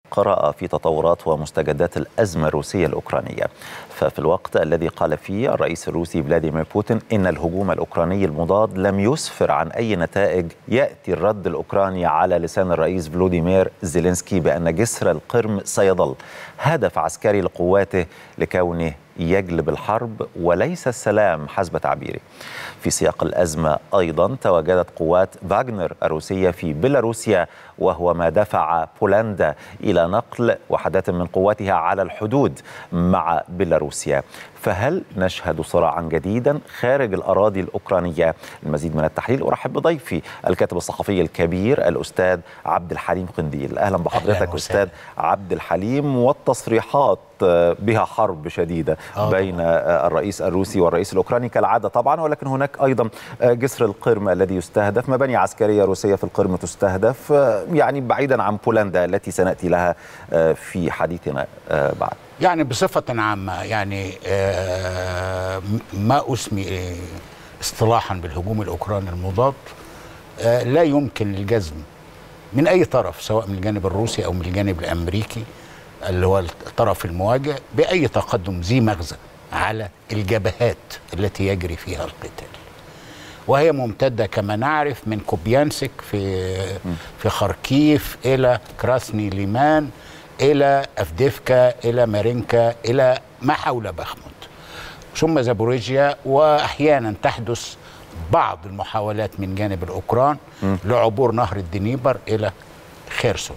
قرأ في تطورات ومستجدات الأزمة الروسية الأوكرانية. ففي الوقت الذي قال فيه الرئيس الروسي فلاديمير بوتين إن الهجوم الأوكراني المضاد لم يسفر عن أي نتائج، يأتي الرد الأوكراني على لسان الرئيس فلوديمير زيلينسكي بأن جسر القرم سيظل هدف عسكري لقواته لكونه يجلب الحرب وليس السلام حسب تعبيره. في سياق الأزمة أيضا تواجدت قوات فاغنر الروسية في بيلاروسيا، وهو ما دفع بولندا إلى نقل وحدات من قواتها على الحدود مع بيلاروسيا. فهل نشهد صراعا جديدا خارج الأراضي الأوكرانية؟ المزيد من التحليل أرحب بضيفي الكاتب الصحفي الكبير الأستاذ عبد الحليم قنديل. أهلا بحضرتك أستاذ عبد الحليم. والتصريحات بها حرب شديدة بين الرئيس الروسي والرئيس الأوكراني كالعادة طبعا، ولكن هناك أيضا جسر القرم الذي يستهدف، مباني عسكرية روسية في القرم تستهدف، يعني بعيدا عن بولندا التي سنأتي لها في حديثنا بعد. يعني بصفة عامة يعني ما أسمي اصطلاحا بالهجوم الأوكراني المضاد لا يمكن الجزم من أي طرف، سواء من الجانب الروسي أو من الجانب الأمريكي اللي هو الطرف المواجه، بأي تقدم ذي مغزى على الجبهات التي يجري فيها القتال، وهي ممتدة كما نعرف من كوبيانسك في خاركيف إلى كراسني ليمان إلى أفديفكا إلى مارينكا إلى ما حول بخمود، ثم زابوريجيا، وأحيانا تحدث بعض المحاولات من جانب الأوكران لعبور نهر الدنيبر إلى خيرسون.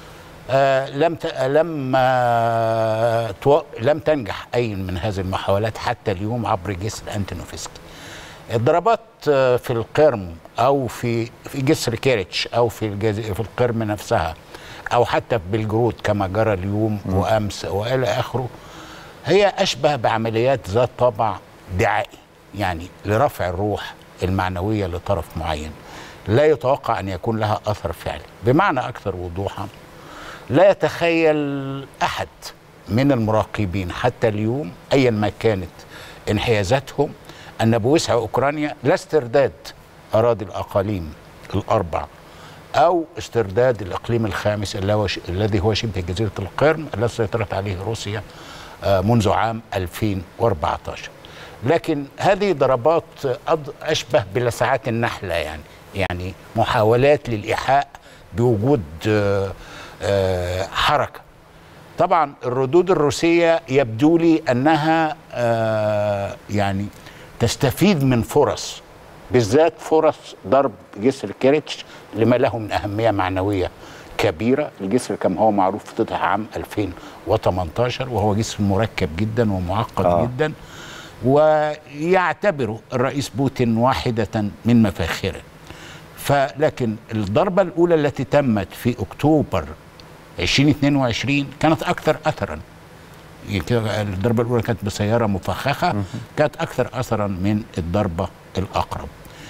لم تنجح أي من هذه المحاولات حتى اليوم عبر جسر أنتونوفسكي. الضربات في القرم أو في جسر كيريتش أو في القرم نفسها أو حتى في بلجرود كما جرى اليوم وأمس وإلى آخره، هي أشبه بعمليات ذات طابع دعائي، يعني لرفع الروح المعنوية لطرف معين، لا يتوقع أن يكون لها أثر فعلي. بمعنى أكثر وضوحا، لا يتخيل أحد من المراقبين حتى اليوم أيا ما كانت انحيازاتهم أن بوسع أوكرانيا لا استرداد أراضي الأقاليم الأربع أو استرداد الإقليم الخامس الذي هو شبه جزيرة القرم التي سيطرت عليه روسيا منذ عام 2014. لكن هذه ضربات أشبه بلسعات النحلة، يعني محاولات للإيحاء بوجود حركة. طبعا الردود الروسية يبدو لي أنها يعني تستفيد من فرص، بالذات فرص ضرب جسر كيريتش لما له من أهمية معنوية كبيرة. الجسر كما هو معروف افتتح عام 2018 وهو جسر مركب جدا ومعقد جدا، ويعتبره الرئيس بوتين واحدة من مفاخره. لكن الضربة الأولى التي تمت في أكتوبر 2022 كانت أكثر أثرا. الضربة الأولى كانت بسيارة مفخخة، كانت أكثر أثرا من الضربة الأقرب.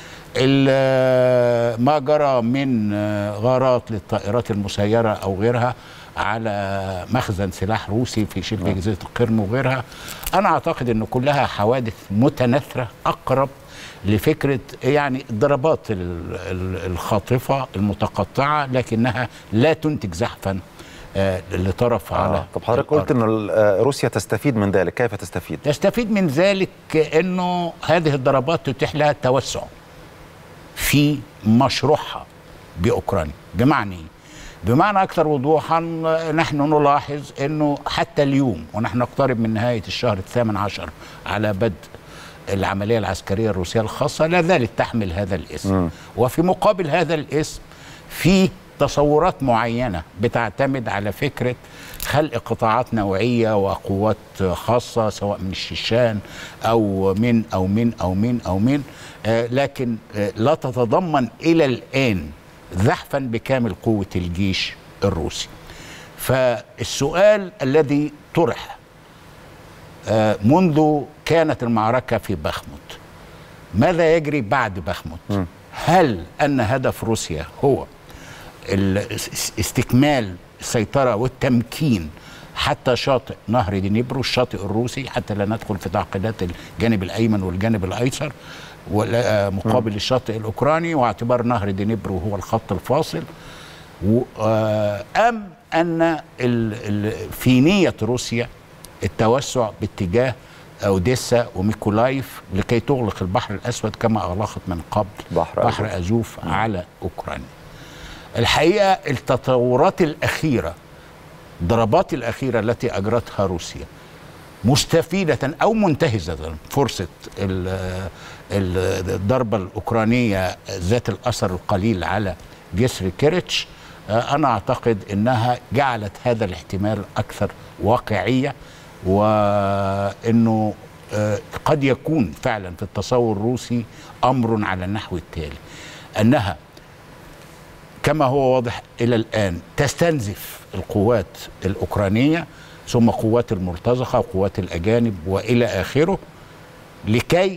ما جرى من غارات للطائرات المسيرة أو غيرها على مخزن سلاح روسي في شبه جزيرة القرم وغيرها، أنا أعتقد أن كلها حوادث متناثرة أقرب لفكرة يعني الضربات الخاطفة المتقطعة، لكنها لا تنتج زحفا لطرف على. طب حضرتك قلت أن روسيا تستفيد من ذلك، كيف تستفيد؟ تستفيد من ذلك أنه هذه الضربات تتيح لها التوسع في مشروعها بأوكرانيا. بمعنى أكثر وضوحا، نحن نلاحظ أنه حتى اليوم ونحن نقترب من نهاية الشهر 18 على بدء العملية العسكرية الروسية الخاصة، لا زالت تحمل هذا الاسم. وفي مقابل هذا الاسم في تصورات معينة بتعتمد على فكرة خلق قطاعات نوعية وقوات خاصة، سواء من الشيشان أو من لكن لا تتضمن إلى الآن زحفا بكامل قوة الجيش الروسي. فالسؤال الذي طرح منذ كانت المعركة في بخمود، ماذا يجري بعد بخمود؟ هل أن هدف روسيا هو استكمال السيطرة والتمكين حتى شاطئ نهر دنيبرو الشاطئ الروسي، حتى لا ندخل في تعقيدات الجانب الأيمن والجانب الأيسر مقابل الشاطئ الأوكراني، واعتبار نهر دنيبرو هو الخط الفاصل، أم أن في نية روسيا التوسع باتجاه أوديسا وميكولايف لكي تغلق البحر الأسود كما أغلقت من قبل بحر أزوف على أوكرانيا. الحقيقة التطورات الأخيرة، الضربات الأخيرة التي أجرتها روسيا مستفيدة أو منتهزة فرصة الضربة الأوكرانية ذات الأثر القليل على جسر كيريتش، أنا أعتقد أنها جعلت هذا الاحتمال أكثر واقعية، وأنه قد يكون فعلا في التصور الروسي أمر على النحو التالي: أنها كما هو واضح إلى الآن تستنزف القوات الأوكرانية ثم قوات المرتزقة وقوات الأجانب وإلى آخره، لكي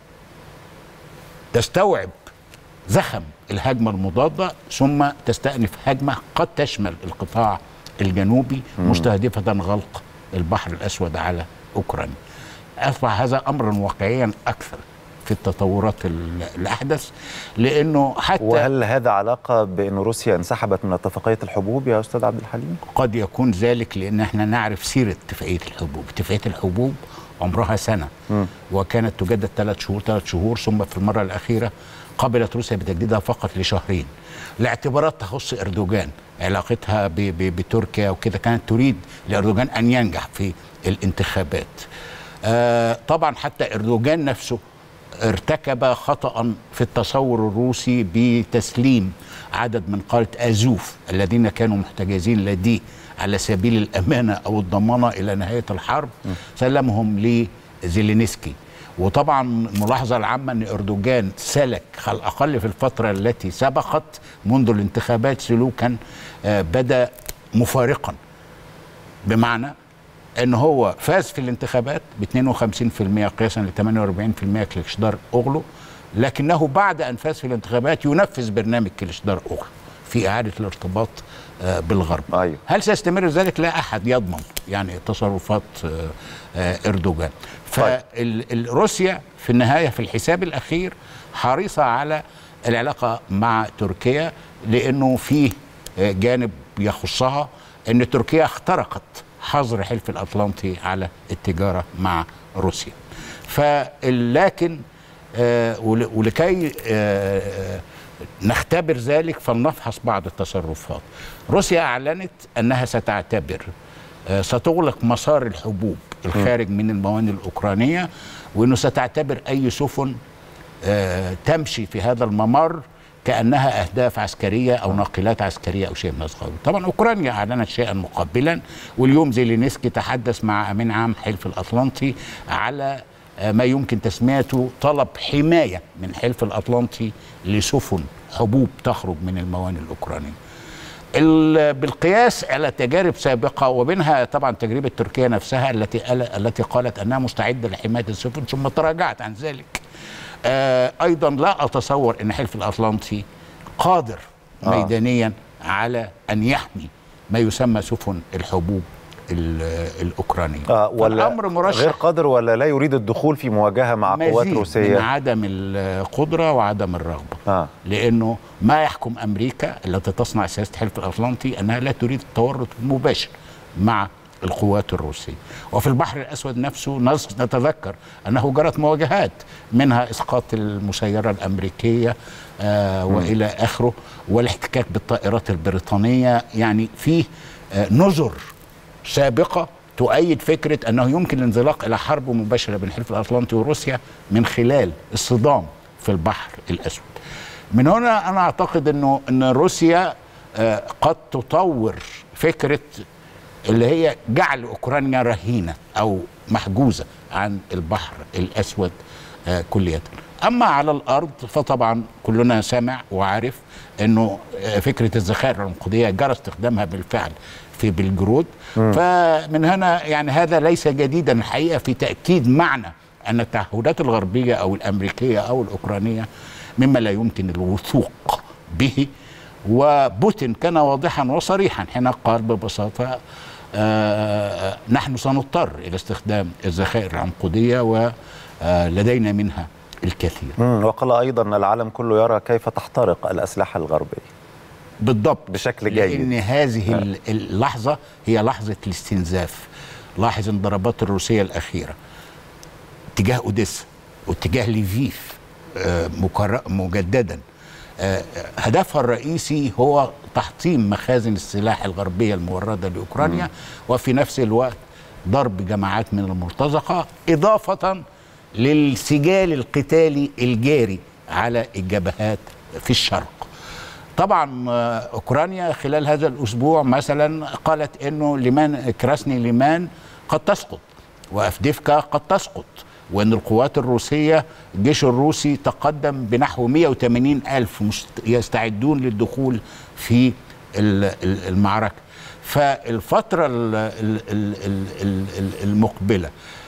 تستوعب زخم الهجمة المضادة ثم تستأنف هجمة قد تشمل القطاع الجنوبي مستهدفة غلق البحر الأسود على أوكرانيا. أصبح هذا أمرا واقعيا أكثر في التطورات الأحدث، لأنه حتى وهل هذا علاقة بأن روسيا انسحبت من اتفاقية الحبوب يا أستاذ عبد الحليم؟ قد يكون ذلك، لأن احنا نعرف سيرة اتفاقية الحبوب. اتفاقية الحبوب عمرها سنة وكانت تجدد 3 شهور، ثم في المرة الأخيرة قبلت روسيا بتجديدها فقط لشهرين لاعتبارات تخص أردوغان، علاقتها بتركيا وكده. كانت تريد لأردوغان أن ينجح في الانتخابات. طبعا حتى أردوغان نفسه ارتكب خطأ في التصور الروسي بتسليم عدد من قادة أزوف الذين كانوا محتجزين لديه على سبيل الأمانة أو الضمانة إلى نهاية الحرب، سلمهم لزيلينسكي. وطبعا الملاحظة العامة أن أردوغان سلك على الأقل في الفترة التي سبقت منذ الانتخابات سلوكا بدأ مفارقا، بمعنى أن هو فاز في الانتخابات ب 52% قياسا ل 48% كليشدار أوغلو، لكنه بعد أن فاز في الانتخابات ينفذ برنامج كليشدار أوغلو في إعادة الارتباط بالغرب. أيوه. هل سيستمر ذلك؟ لا أحد يضمن يعني تصرفات أردوغان. فروسيا في النهاية في الحساب الأخير حريصة على العلاقة مع تركيا، لأنه فيه جانب يخصها أن تركيا اخترقت حظر حلف الأطلنطي على التجارة مع روسيا. لكن ولكي نختبر ذلك فلنفحص بعض التصرفات. روسيا أعلنت أنها ستغلق مسار الحبوب الخارج من الموانئ الأوكرانية، وأنه ستعتبر أي سفن تمشي في هذا الممر كأنها أهداف عسكرية أو ناقلات عسكرية أو شيء من هذا القبيل. طبعا أوكرانيا أعلنت شيئا مقابلا، واليوم زيلينسكي تحدث مع أمين عام حلف الأطلنطي على ما يمكن تسميته طلب حماية من حلف الأطلنطي لسفن حبوب تخرج من الموانئ الأوكرانية. بالقياس على تجارب سابقة، وبينها طبعا تجربة تركيا نفسها التي قالت أنها مستعدة لحماية السفن ثم تراجعت عن ذلك. أيضا لا أتصور أن حلف الأطلنطي قادر ميدانيا على أن يحمي ما يسمى سفن الحبوب الأوكرانية. ولا الأمر مرشح غير قادر، ولا لا يريد الدخول في مواجهة مع قوات روسية؟ من عدم القدرة وعدم الرغبة. لأنه ما يحكم أمريكا التي تصنع سياسة حلف الأطلنطي أنها لا تريد التورط المباشر مع القوات الروسية. وفي البحر الأسود نفسه نتذكر أنه جرت مواجهات، منها إسقاط المسيرة الأمريكية وإلى آخره، والاحتكاك بالطائرات البريطانية. يعني فيه نذر سابقة تؤيد فكرة أنه يمكن الانزلاق إلى حرب مباشرة بين الحلف الأطلنطي وروسيا من خلال الصدام في البحر الأسود. من هنا أنا أعتقد أن روسيا قد تطور فكرة اللي هي جعل أوكرانيا رهينة أو محجوزة عن البحر الأسود كلية. أما على الأرض فطبعا كلنا سامع وعارف أنه فكرة الذخائر العنقودية جرى استخدامها بالفعل في بلجرود. فمن هنا يعني هذا ليس جديدا الحقيقة في تأكيد معنى أن التعهدات الغربية أو الأمريكية أو الأوكرانية مما لا يمكن الوثوق به. وبوتين كان واضحا وصريحا حين قال ببساطة نحن سنضطر إلى استخدام الذخائر العنقودية ولدينا منها الكثير. وقال أيضا العالم كله يرى كيف تحترق الأسلحة الغربية. بالضبط بشكل جيد، لأن هذه اللحظة هي لحظة الاستنزاف. لاحظ ان الضربات الروسية الأخيرة اتجاه أوديسا واتجاه ليفيف مجددا هدفها الرئيسي هو تحطيم مخازن السلاح الغربية الموردة لأوكرانيا، وفي نفس الوقت ضرب جماعات من المرتزقة، إضافة للسجال القتالي الجاري على الجبهات في الشرق. طبعا أوكرانيا خلال هذا الأسبوع مثلا قالت أنه كراسني ليمان قد تسقط وأفديفكا قد تسقط، وأن القوات الروسية الجيش الروسي تقدم بنحو 180 ألف يستعدون للدخول في المعركة. فالفترة المقبلة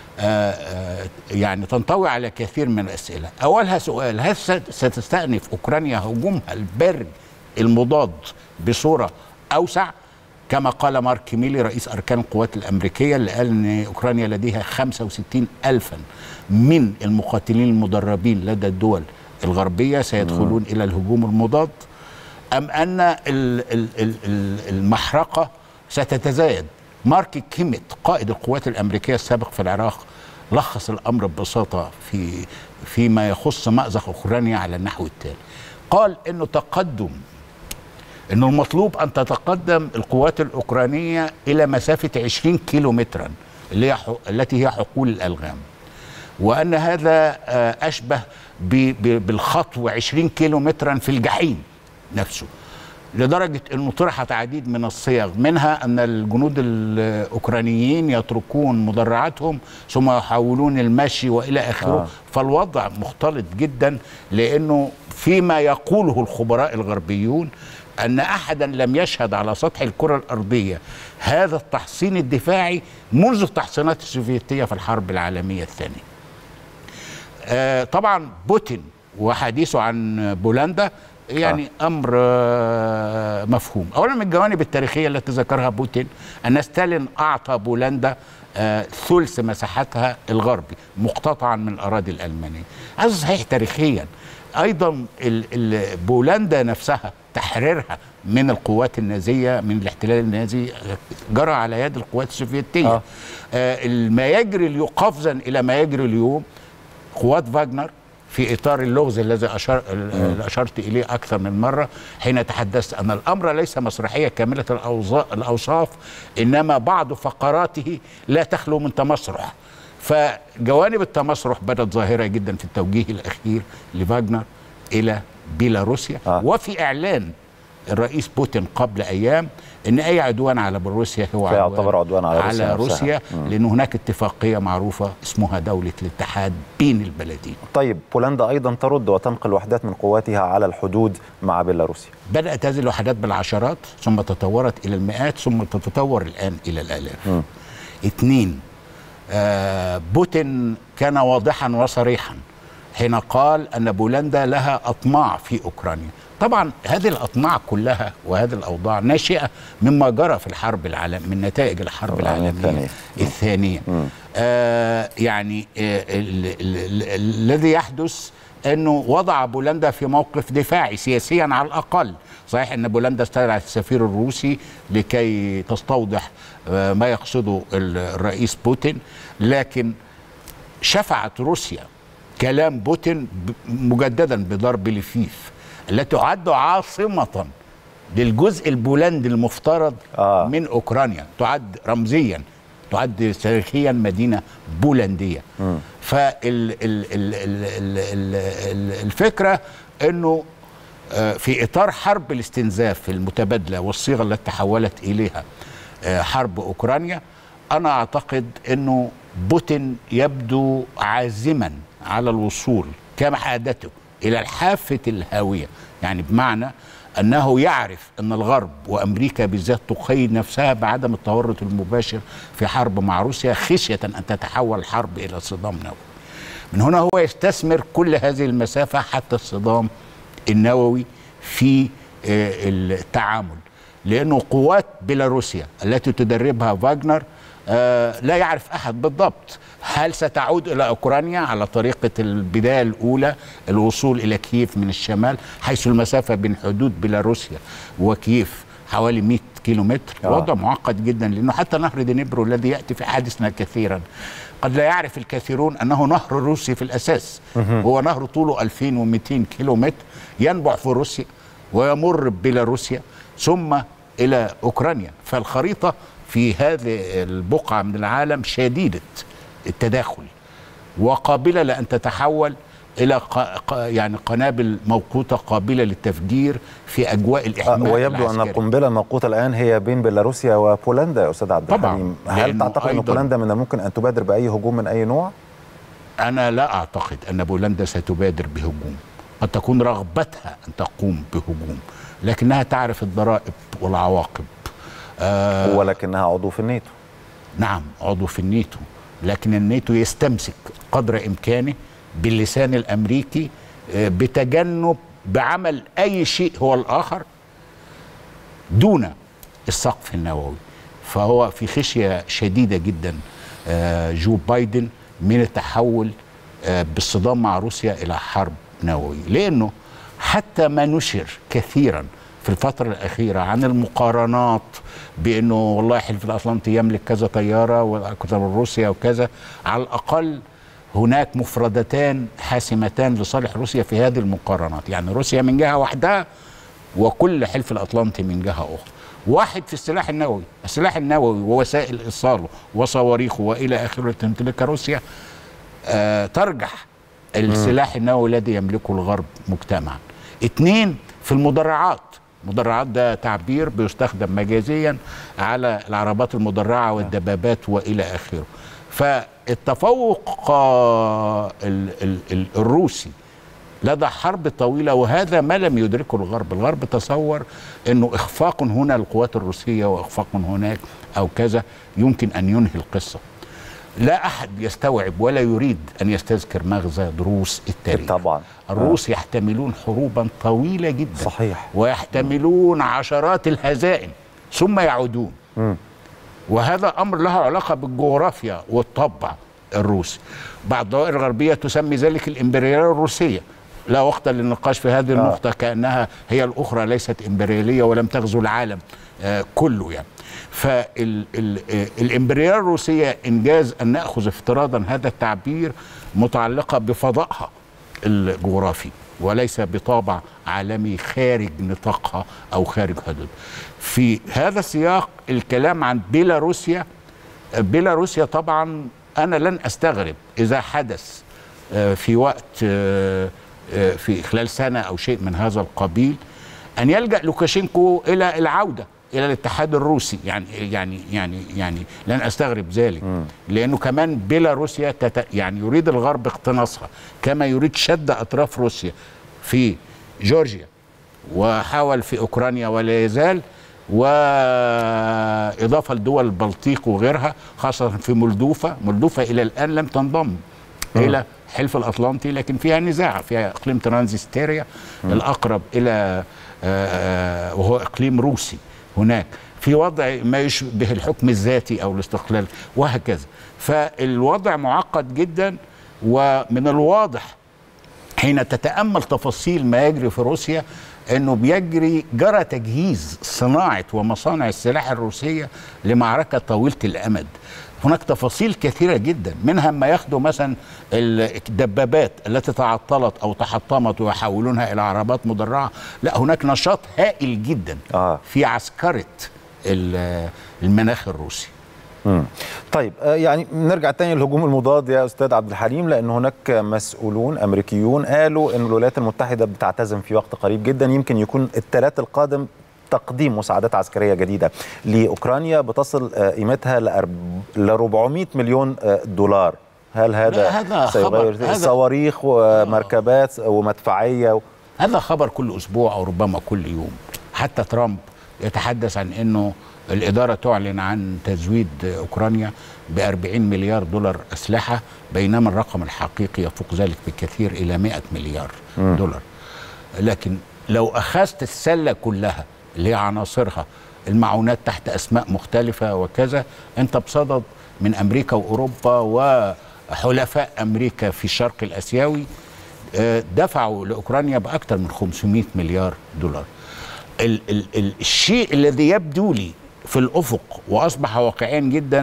يعني تنطوي على كثير من الأسئلة. أولها سؤال: هل ستستأنف أوكرانيا هجومها البري المضاد بصورة أوسع كما قال مارك ميلي رئيس أركان القوات الأمريكية، اللي قال أن أوكرانيا لديها 65 ألفا من المقاتلين المدربين لدى الدول الغربية سيدخلون إلى الهجوم المضاد، أم أن المحرقة ستتزايد؟ مارك كيميت قائد القوات الأمريكية السابق في العراق لخص الأمر ببساطة فيما يخص مأزق أوكرانيا على النحو التالي. قال إنه المطلوب أن تتقدم القوات الأوكرانية إلى مسافة 20 كيلومترا التي هي حقول الألغام، وأن هذا أشبه بالخطو 20 كيلومترا في الجحيم نفسه، لدرجة أنه طرحت عديد من الصيغ، منها أن الجنود الأوكرانيين يتركون مدرعاتهم ثم يحاولون المشي وإلى آخره. فالوضع مختلط جدا، لأنه فيما يقوله الخبراء الغربيون أن أحدا لم يشهد على سطح الكرة الأرضية هذا التحصين الدفاعي منذ التحصينات السوفيتية في الحرب العالمية الثانية. طبعا بوتين وحديثه عن بولندا يعني أمر مفهوم. أولا من الجوانب التاريخية التي ذكرها بوتين أن ستالين أعطى بولندا ثلث مساحتها الغربي مقتطعا من الأراضي الألمانية. هذا صحيح تاريخيا. أيضا بولندا نفسها تحريرها من القوات النازية من الاحتلال النازي جرى على يد القوات السوفيتية. ما يجري قفزا إلى ما يجري اليوم قوات فاغنر في إطار اللغز الذي أشرت إليه أكثر من مرة حين تحدثت أن الأمر ليس مسرحية كاملة الأوصاف، إنما بعض فقراته لا تخلو من تمسرح. فجوانب التمسرح بدت ظاهرة جدا في التوجيه الأخير لفاغنر إلى بيلاروسيا. وفي إعلان الرئيس بوتين قبل أيام أن أي عدوان على بيلاروسيا هو عدوان على روسيا، لأن هناك اتفاقية معروفة اسمها دولة الاتحاد بين البلدين. طيب بولندا أيضا ترد وتنقل وحدات من قواتها على الحدود مع بيلاروسيا. بدأت هذه الوحدات بالعشرات ثم تطورت إلى المئات ثم تتطور الآن إلى الآلاف. 2. بوتين كان واضحا وصريحا حين قال أن بولندا لها أطماع في أوكرانيا. طبعا هذه الأطماع كلها وهذه الأوضاع ناشئة مما جرى في الحرب العالمية، من نتائج الحرب العالمية الثانية. يعني الذي يحدث أنه وضع بولندا في موقف دفاعي سياسيا على الأقل. صحيح أن بولندا استدعت السفير الروسي لكي تستوضح ما يقصده الرئيس بوتين، لكن شفعت روسيا كلام بوتين مجددا بضرب لفيف التي تعد عاصمة للجزء البولندي المفترض من أوكرانيا، تعد رمزيا، تعد تاريخيا مدينة بولندية. فالفكرة أنه في إطار حرب الاستنزاف المتبادلة والصيغة التي تحولت إليها حرب أوكرانيا، أنا أعتقد أنه بوتين يبدو عازما على الوصول كما عادته إلى الحافة الهاوية، يعني بمعنى أنه يعرف أن الغرب وأمريكا بالذات تقيد نفسها بعدم التورط المباشر في حرب مع روسيا خشية أن تتحول الحرب إلى صدام نووي. من هنا هو يستثمر كل هذه المسافة حتى الصدام النووي في التعامل. لأنه قوات بيلاروسيا التي تدربها فاغنر لا يعرف أحد بالضبط هل ستعود إلى أوكرانيا على طريقة البداية الأولى، الوصول إلى كييف من الشمال، حيث المسافة بين حدود بيلاروسيا وكييف حوالي 100 كيلومتر. وضع معقد جدا، لأنه حتى نهر دنيبرو الذي يأتي في حادثنا كثيرا قد لا يعرف الكثيرون أنه نهر روسي في الأساس. هو نهر طوله 2200 كيلومتر ينبع في روسيا ويمر ببيلاروسيا ثم إلى أوكرانيا. فالخريطة في هذه البقعة من العالم شديدة التداخل وقابلة لأن تتحول إلى يعني قنابل موقوتة قابلة للتفجير في أجواء الإحماء ويبدو العسكري. أن القنبلة الموقوتة الآن هي بين بيلاروسيا وبولندا يا أستاذ عبد الحليم. هل تعتقد أن بولندا من الممكن أن تبادر بأي هجوم من أي نوع؟ أنا لا أعتقد أن بولندا ستبادر بهجوم، قد تكون رغبتها أن تقوم بهجوم لكنها تعرف الضرائب والعواقب. ولكنها عضو في الناتو. نعم عضو في الناتو، لكن الناتو يستمسك قدر إمكانه باللسان الأمريكي بتجنب بعمل أي شيء هو الآخر دون السقف النووي. فهو في خشية شديدة جدا جو بايدن من التحول بالصدام مع روسيا إلى حرب نووية، لأنه حتى ما نشر كثيرا في الفترة الأخيرة عن المقارنات بأنه والله حلف الأطلنطي يملك كذا طيارة وكذا من روسيا وكذا، على الأقل هناك مفردتان حاسمتان لصالح روسيا في هذه المقارنات. يعني روسيا من جهة وحدها وكل حلف الأطلنطي من جهة أخرى. واحد في السلاح النووي، السلاح النووي ووسائل إيصاله وصواريخه وإلى آخره تمتلكها روسيا ترجح السلاح النووي الذي يملكه الغرب مجتمعا. اثنين في المدرعات، المدرعات ده تعبير بيستخدم مجازيا على العربات المدرعة والدبابات وإلى آخره. فالتفوق الروسي لدى حرب طويلة، وهذا ما لم يدركه الغرب. الغرب تصور أنه إخفاق هنا للقوات الروسية وإخفاق هناك أو كذا يمكن أن ينهي القصة. لا أحد يستوعب ولا يريد أن يستذكر مغزى دروس التاريخ. طبعا الروس يحتملون حروبا طويلة جدا، صحيح، ويحتملون عشرات الهزائم ثم يعودون. وهذا أمر له علاقة بالجغرافيا والطبع الروسي. بعض الدوائر الغربية تسمي ذلك الإمبريالية الروسية. لا وقت للنقاش في هذه النقطة كأنها هي الأخرى ليست إمبريالية ولم تغزو العالم كله يعني. فالإمبريالية الروسية إنجاز أن نأخذ افتراضا هذا التعبير متعلقة بفضائها الجغرافي وليس بطابع عالمي خارج نطاقها أو خارج حدود. في هذا السياق الكلام عن بيلاروسيا، بيلاروسيا طبعا أنا لن أستغرب إذا حدث في وقت في خلال سنة أو شيء من هذا القبيل أن يلجأ لوكاشينكو إلى العودة إلى الاتحاد الروسي. يعني لن أستغرب ذلك، لأنه كمان بيلاروسيا يعني يريد الغرب اقتناصها كما يريد شد أطراف روسيا في جورجيا وحاول في أوكرانيا ولا يزال، وإضافة لدول البلطيق وغيرها خاصة في مولدوفا. مولدوفا إلى الآن لم تنضم إلى حلف الأطلنطي، لكن فيها نزاع، فيها إقليم ترانزستيريا الأقرب إلى وهو إقليم روسي هناك، في وضع ما يشبه الحكم الذاتي أو الاستقلال وهكذا. فالوضع معقد جدا، ومن الواضح حين تتأمل تفاصيل ما يجري في روسيا أنه جرى تجهيز صناعة ومصانع السلاح الروسية لمعركة طويلة الأمد. هناك تفاصيل كثيرة جدا، منها ما ياخدوا مثلا الدبابات التي تعطلت أو تحطمت ويحولونها إلى عربات مدرعة. لا، هناك نشاط هائل جدا في عسكرة المناخ الروسي. طيب، يعني نرجع تاني للهجوم المضاد يا أستاذ عبد الحليم، لأن هناك مسؤولون أمريكيون قالوا أن الولايات المتحدة بتعتزم في وقت قريب جدا، يمكن يكون الثلاث القادم، تقديم مساعدات عسكرية جديدة لأوكرانيا بتصل قيمتها ل 400 مليون دولار. هل هذا سيغير صواريخ ومركبات ومدفعية؟ هذا خبر كل أسبوع أو ربما كل يوم. حتى ترامب يتحدث عن أنه الإدارة تعلن عن تزويد أوكرانيا ب40 مليار دولار أسلحة، بينما الرقم الحقيقي يفوق ذلك بكثير إلى 100 مليار دولار. لكن لو أخذت السلة كلها اللي هي عناصرها المعونات تحت أسماء مختلفة وكذا. أنت بصدد من أمريكا وأوروبا وحلفاء أمريكا في الشرق الآسيوي دفعوا لأوكرانيا بأكثر من 500 مليار دولار. الشيء الذي يبدو لي في الأفق وأصبح واقعيا جدا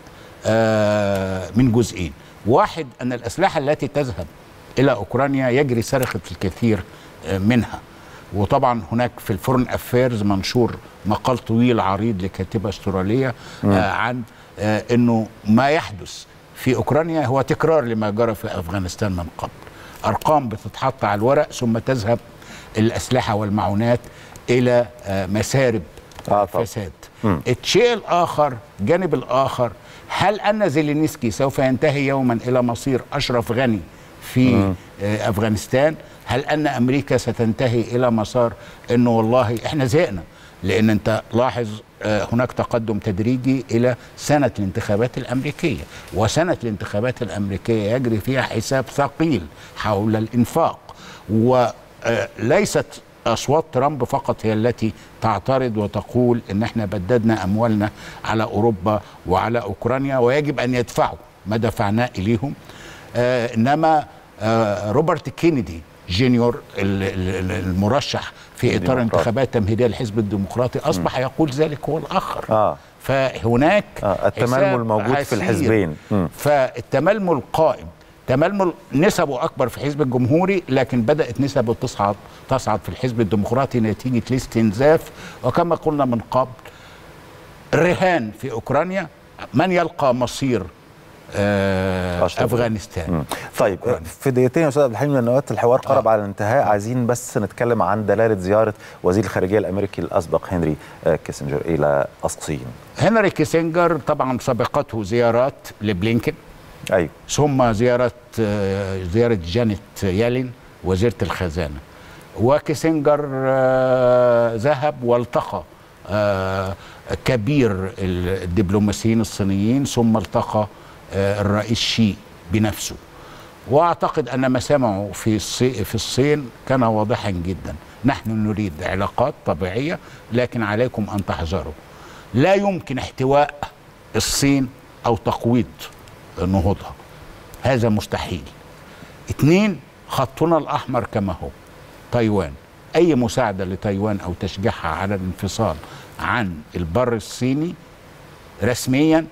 من جزئين. واحد، أن الأسلحة التي تذهب إلى أوكرانيا يجري سرقة الكثير منها. وطبعا هناك في الفورن أفيرز منشور مقال طويل عريض لكاتبة استرالية عن أنه ما يحدث في أوكرانيا هو تكرار لما جرى في أفغانستان من قبل. أرقام بتتحط على الورق ثم تذهب الأسلحة والمعونات إلى مسارب فساد. الشيء الآخر، الجانب الآخر، هل أن زيلينسكي سوف ينتهي يوما إلى مصير أشرف غني في أفغانستان؟ هل أن أمريكا ستنتهي إلى مسار أنه والله إحنا زهقنا؟ لأن أنت لاحظ هناك تقدم تدريجي إلى سنة الانتخابات الأمريكية، وسنة الانتخابات الأمريكية يجري فيها حساب ثقيل حول الإنفاق، وليست أصوات ترامب فقط هي التي تعترض وتقول إن احنا بددنا أموالنا على أوروبا وعلى أوكرانيا ويجب أن يدفعوا ما دفعناه إليهم. إنما روبرت كينيدي جونيور المرشح في إطار انتخابات تمهيدية للحزب الديمقراطي أصبح يقول ذلك هو الآخر. فهناك التململ موجود في الحزبين. فالتململ قائم، تململ نسبه أكبر في الحزب الجمهوري، لكن بدأت نسبه تصعد في الحزب الديمقراطي نتيجة الاستنزاف. وكما قلنا من قبل، الرهان في أوكرانيا من يلقى مصير أفغانستان. طيب في دقيقتين يا أستاذ عبد الحليم لأن وقت الحوار قرب على الانتهاء، عايزين بس نتكلم عن دلالة زيارة وزير الخارجية الأمريكي الأسبق هنري كيسنجر إلى الصين. هنري كيسنجر طبعا سبقته زيارات لبلينكن، أيوة، ثم زيارة جانيت يالين وزيرة الخزانة، وكيسنجر ذهب والتقى كبير الدبلوماسيين الصينيين، ثم التقى الرئيس شي بنفسه. واعتقد ان مسامعه في الصين كان واضحا جدا. نحن نريد علاقات طبيعيه، لكن عليكم ان تحذروا، لا يمكن احتواء الصين او تقويض نهوضها، هذا مستحيل. 2، خطنا الاحمر كما هو تايوان. اي مساعده لتايوان او تشجيعها على الانفصال عن البر الصيني رسميا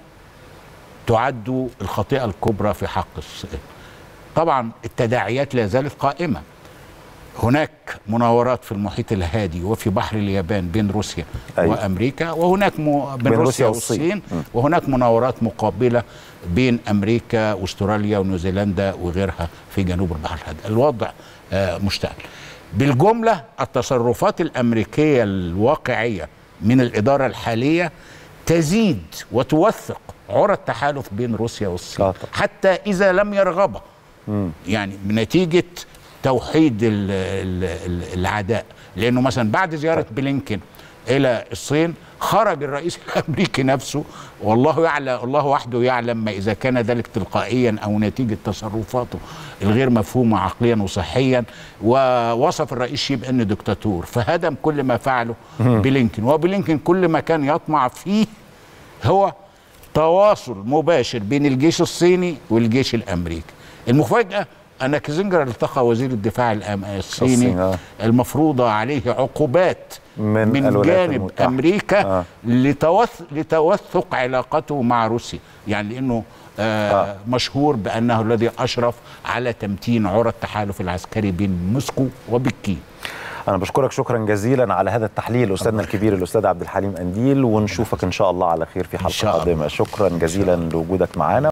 تعد الخطيئة الكبرى في حق الصين. طبعا التداعيات لا زالت قائمة. هناك مناورات في المحيط الهادي وفي بحر اليابان بين روسيا وأمريكا، وهناك بين روسيا والصين، وهناك مناورات مقابلة بين أمريكا واستراليا ونيوزيلندا وغيرها في جنوب البحر الهادي. الوضع مشتعل. بالجملة التصرفات الأمريكية الواقعية من الإدارة الحالية تزيد وتوثق عرى التحالف بين روسيا والصين، حتى إذا لم يرغبا، يعني بنتيجة توحيد العداء. لأنه مثلا بعد زيارة بلينكن إلى الصين خرج الرئيس الأمريكي نفسه، والله يعلم، الله وحده يعلم ما إذا كان ذلك تلقائيا أو نتيجة تصرفاته الغير مفهومة عقليا وصحيا، ووصف الرئيس شي بأنه دكتاتور، فهدم كل ما فعله بلينكن. وبلينكن كل ما كان يطمع فيه هو تواصل مباشر بين الجيش الصيني والجيش الأمريكي. المفاجأة أن كيسنجر التقى وزير الدفاع الصيني المفروضة عليه عقوبات من جانب أمريكا لتوثق علاقته مع روسيا، يعني لأنه مشهور بأنه الذي أشرف على تمتين عرى التحالف العسكري بين موسكو وبكين. أنا بشكرك شكرا جزيلا على هذا التحليل أستاذنا الكبير الأستاذ عبد الحليم قنديل، ونشوفك إن شاء الله على خير في حلقة قادمة. شكرا جزيلا لوجودك معنا.